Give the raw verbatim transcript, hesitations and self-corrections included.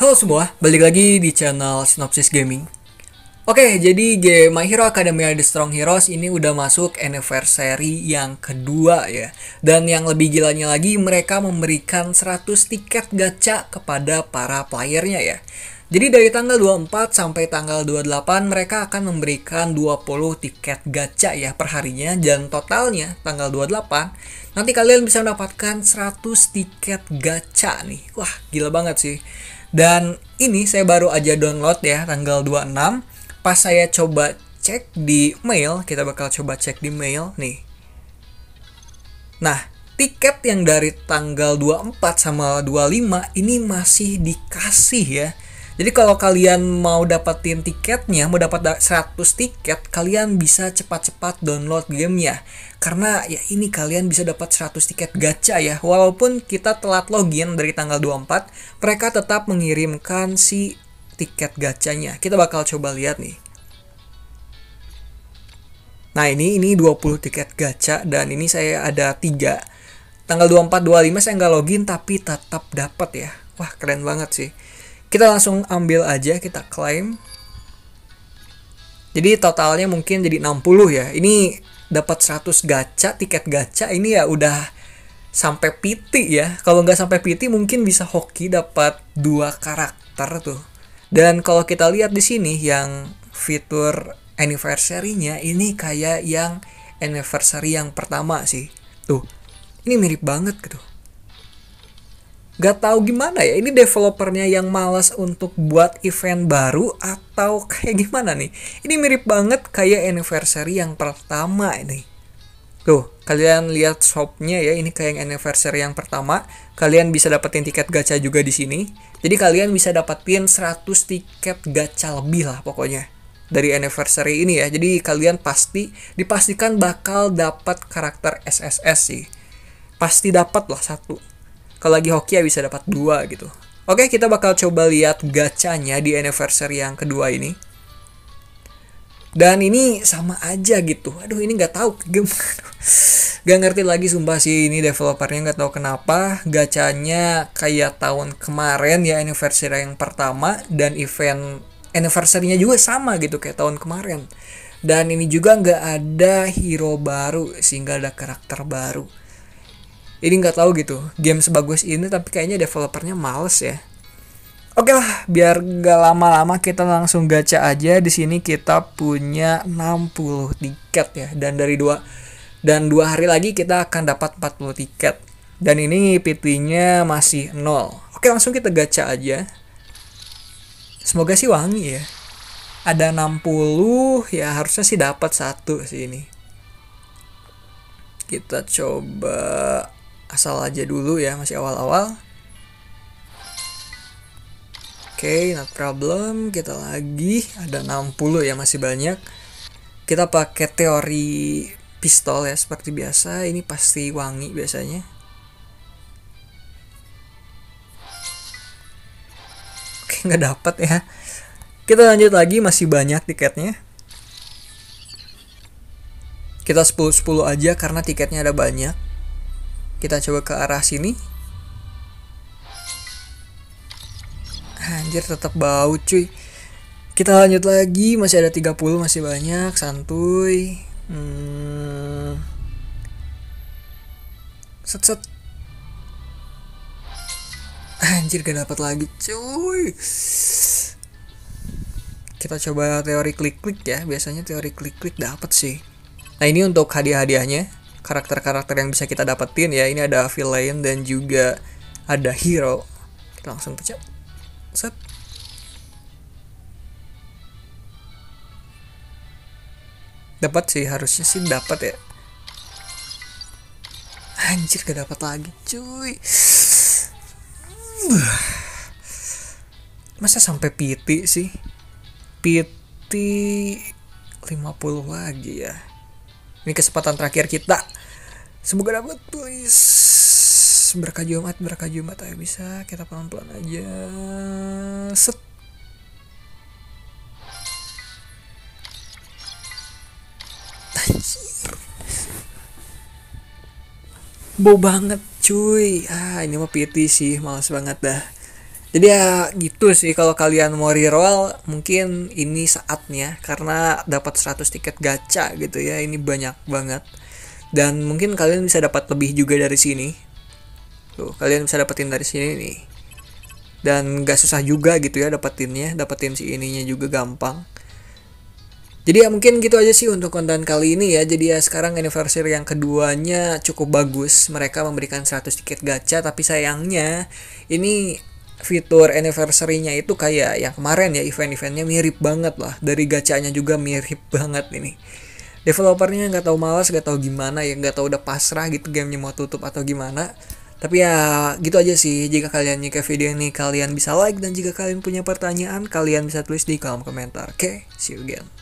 Halo semua, balik lagi di channel Synopsis Gaming. Oke, jadi game My Hero Academia The Strong Heroes ini udah masuk anniversary yang kedua ya. Dan yang lebih gilanya lagi, mereka memberikan seratus tiket gacha kepada para playernya ya. Jadi dari tanggal dua puluh empat sampai tanggal dua puluh delapan mereka akan memberikan dua puluh tiket gacha ya per harinya. Dan totalnya tanggal dua puluh delapan nanti kalian bisa mendapatkan seratus tiket gacha nih. Wah, gila banget sih. Dan ini saya baru aja download ya tanggal dua puluh enam. Pas saya coba cek di mail, kita bakal coba cek di mail nih. Nah, tiket yang dari tanggal dua puluh empat sama dua puluh lima ini masih dikasih ya. Jadi kalau kalian mau dapetin tiketnya, mau dapat seratus tiket, kalian bisa cepat-cepat download gamenya. Karena ya ini kalian bisa dapat seratus tiket gacha ya. Walaupun kita telat login dari tanggal dua puluh empat, mereka tetap mengirimkan si tiket gachanya. Kita bakal coba lihat nih. Nah ini ini dua puluh tiket gacha dan ini saya ada tiga. Tanggal dua puluh empat, dua puluh lima saya nggak login tapi tetap dapat ya. Wah keren banget sih. Kita langsung ambil aja, kita claim. Jadi totalnya mungkin jadi enam puluh ya. Ini dapat seratus gacha, tiket gacha ini ya udah sampai P T ya. Kalau nggak sampai P T mungkin bisa hoki dapat dua karakter tuh. Dan kalau kita lihat di sini yang fitur anniversary-nya ini kayak yang anniversary yang pertama sih. Tuh. Ini mirip banget gitu. Gak tahu gimana ya, ini developernya yang malas untuk buat event baru atau kayak gimana nih. Ini mirip banget kayak anniversary yang pertama ini. Tuh, kalian lihat shopnya ya, ini kayak anniversary yang pertama. Kalian bisa dapetin tiket gacha juga di sini. Jadi kalian bisa dapetin seratus tiket gacha lebih lah pokoknya dari anniversary ini ya. Jadi kalian pasti dipastikan bakal dapat karakter S S S sih. Pasti dapat lah satu. Kalau lagi hoki ya bisa dapat dua gitu. Oke, kita bakal coba lihat gachanya di anniversary yang kedua ini. Dan ini sama aja gitu. Aduh, ini nggak tahu gimana. Gak ngerti lagi sumpah sih, ini developernya nggak tahu kenapa. Gachanya kayak tahun kemarin ya, anniversary yang pertama. Dan event anniversary-nya juga sama gitu kayak tahun kemarin. Dan ini juga nggak ada hero baru, sehingga ada karakter baru. Ini nggak tahu gitu, game sebagus ini tapi kayaknya developernya males ya. Oke lah, biar gak lama-lama kita langsung gacha aja. Di sini kita punya enam puluh tiket ya, dan dari dua dan dua hari lagi kita akan dapat empat puluh tiket. Dan ini P T-nya masih nol. Oke, langsung kita gacha aja. Semoga sih wangi ya. Ada enam puluh, ya harusnya sih dapat satu sih ini. Kita coba asal aja dulu ya, masih awal-awal. Oke, okay, not problem. Kita lagi ada enam puluh ya, masih banyak. Kita pakai teori pistol ya seperti biasa. Ini pasti wangi biasanya. Oke, okay, nggak dapat ya. Kita lanjut lagi, masih banyak tiketnya. Kita sepuluh sepuluh aja karena tiketnya ada banyak. Kita coba ke arah sini. Anjir, tetap bau cuy. Kita lanjut lagi, masih ada tiga puluh, masih banyak, santuy. Hmm. Set set. Anjir, gak dapat lagi cuy. Kita coba teori klik-klik ya. Biasanya teori klik-klik dapat sih. Nah, ini untuk hadiah-hadiahnya. Karakter-karakter yang bisa kita dapetin ya. Ini ada villain dan juga ada hero. Kita langsung pencet. Set. Dapat sih, harusnya sih dapat ya. Anjir, gak dapat lagi cuy. Masa sampai P T sih? P T lima puluh lagi ya. Ini kesempatan terakhir kita. Semoga dapat, please. Berkah Jumat, berkah Jumat. Ayo bisa, kita pelan-pelan aja. Set. Anjir. Bau banget cuy. Ah, ini mah P T sih, males banget dah. Jadi ya gitu sih, kalau kalian mau reroll mungkin ini saatnya karena dapat seratus tiket gacha gitu ya. Ini banyak banget. Dan mungkin kalian bisa dapat lebih juga dari sini. Tuh, kalian bisa dapetin dari sini nih. Dan gak susah juga gitu ya dapetinnya, dapetin si ininya juga gampang. Jadi ya mungkin gitu aja sih untuk konten kali ini ya. Jadi ya sekarang anniversary yang keduanya cukup bagus. Mereka memberikan seratus tiket gacha, tapi sayangnya ini fitur anniversary-nya itu kayak yang kemarin ya, event-eventnya mirip banget lah. Dari gachanya juga mirip banget ini. Developernya nggak tahu malas, nggak tahu gimana ya, nggak tahu udah pasrah gitu gamenya mau tutup atau gimana. Tapi ya gitu aja sih. Jika kalian nyuka video ini, kalian bisa like, dan jika kalian punya pertanyaan, kalian bisa tulis di kolom komentar. Oke, okay? See you again.